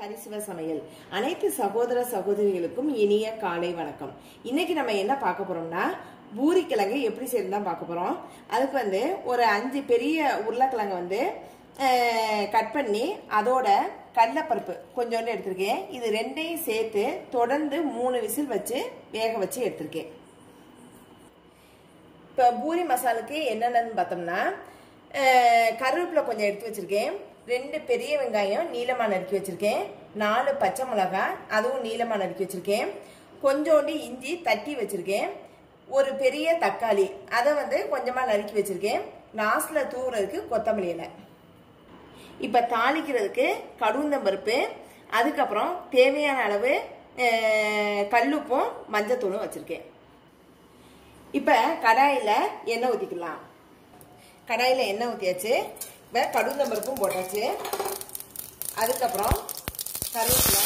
ஹரிசிவ சமையல் அனைத்து சகோதர சகோதரிகளுக்கும் இனிய காலை வணக்கம். இன்னைக்கு நம்ம என்ன பார்க்க போறோம்னா பூரி கிழங்கு எப்படி செய்யறது தான் பார்க்க போறோம். அதுக்கு ஒரு 5 பெரிய உருளைக்கிழங்கு கட் பண்ணி அதோட கடலைப்பருப்பு கொஞ்சோண்டு எடுத்திருக்கேன். இது ரெண்டையும் சேர்த்து தொடர்ந்து 3 விசில் வச்சு வேக வச்சு எடுத்திருக்கேன். இப்போ பூரி மசாலுக்கு என்னென்னு பார்த்தோம்னா கருவேப்பிலை கொஞ்சம் எடுத்து வச்சிருக்கேன். 2 பெரிய வெங்காயம் நீளமா நறுக்கி வச்சிருக்கேன். 4 பச்சை மிளகாய் அதுவும் நீளமா நறுக்கி வச்சிருக்கேன். கொஞ்சோண்டு இஞ்சி தட்டி வச்சிருக்கேன். ஒரு பெரிய தக்காளி அதை கொஞ்சமா நறுக்கி வச்சிருக்கேன். லாஸ்ட்ல தூவுறதுக்கு கொத்தமல்லி இலை. இப்ப தாளிக்கிறதுக்கு கடுந்தம்பருப்பு, அதுக்கப்புறம் தேவையான அளவு கல்லுப்பும் மஞ்சத்தூளும் வச்சிருக்கேன். இப்ப கடாயில எண்ணெய் ஊத்திக்கலாம். கடாயில எண்ணெய் ஊத்தியாச்சு. இப்போ கடுந்தம்பருப்பும் போட்டாச்சு. அதுக்கப்புறம் கருவேப்பிலை,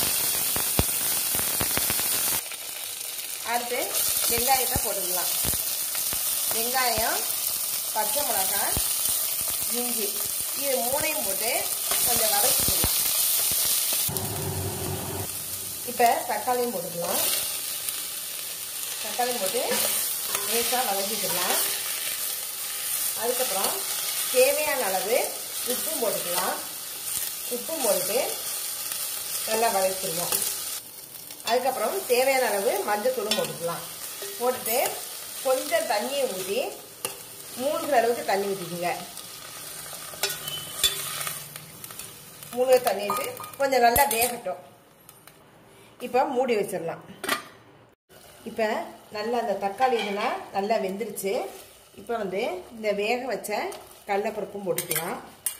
அடுத்து வெங்காயத்தை போட்டுக்கலாம். வெங்காயம், பச்சை மிளகாய், இஞ்சி இது 3ஐயும் போட்டு கொஞ்சம் வதக்கிக்கலாம். இப்போ தக்காளியும் போட்டுக்கலாம். தக்காளியும் போட்டு லேசாக வதக்கிக்கலாம். அதுக்கப்புறம் தேவையான அளவு உப்பும் போட்டுக்கலாம். உப்பும் போட்டு நல்லா வதக்கிடுவோம். அதுக்கப்புறம் தேவையான அளவு மஞ்சத்தூளும் போட்டுக்கலாம். போட்டுட்டு கொஞ்சம் தண்ணியை ஊற்றி 3 அளவுக்கு தண்ணி ஊற்றிக்குங்க. 3 தண்ணி ஊற்றி கொஞ்சம் நல்லா வேகட்டும். இப்போ மூடி வச்சிடலாம். இப்போ நல்லா அந்த தக்காளி இதெல்லாம் நல்லா வெந்துருச்சு. இப்போ இந்த வேக வச்ச கடலைப்பருப்பும் போட்டுக்கலாம்.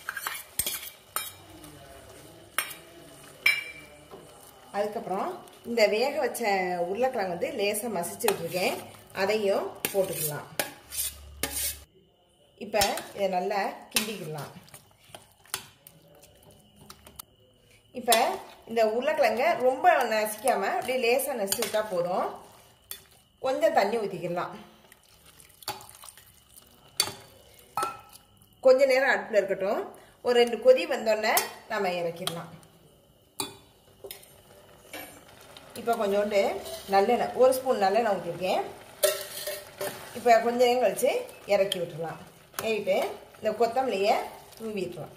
அதுக்கப்புறம் இந்த வேக வச்ச உருளைக்கிழங்கு லேசாக மசிச்சு விட்டுருக்கேன். அதையும் போட்டுக்கலாம். இப்போ இதை நல்லா கிண்டிக்கலாம். இப்போ இந்த உருளைக்கிழங்க ரொம்ப நசிக்காம அப்படியே லேசாக நசிச்சு விட்டா போதும். கொஞ்சம் தண்ணி ஊற்றிக்கலாம். கொஞ்ச நேரம் அடுப்பில் இருக்கட்டும். ஒரு 2 கொதி வந்தோடனே நம்ம இறக்கிடலாம். இப்போ கொஞ்சோண்டு நல்லெண்ணெய், 1 ஸ்பூன் நல்லெண்ணெய் ஊற்றிருக்கேன். இப்போ கொஞ்ச நேரம் கழிச்சு இறக்கி விட்டுடலாம். இறக்கிட்டு இந்த கொத்தமல்லியை தூவிட்டுலாம்.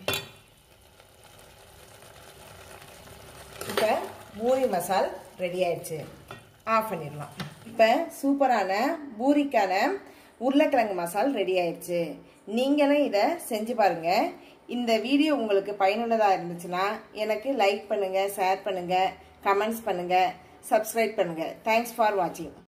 இப்போ பூரி மசால் ரெடி ஆயிடுச்சு. ஆஃப் பண்ணிடலாம். இப்போ சூப்பரான பூரிக்கான உருளைக்கிழங்கு மசால் ரெடி ஆயிடுச்சு. நீங்களும் இதை செஞ்சு பாருங்க. இந்த வீடியோ உங்களுக்கு பயனுள்ளதாக இருந்துச்சுன்னா எனக்கு லைக் பண்ணுங்க, ஷேர் பண்ணுங்க, கமெண்ட்ஸ் பண்ணுங்க, சப்ஸ்கிரைப் பண்ணுங்க. தேங்க்ஸ் ஃபார் வாட்சிங்.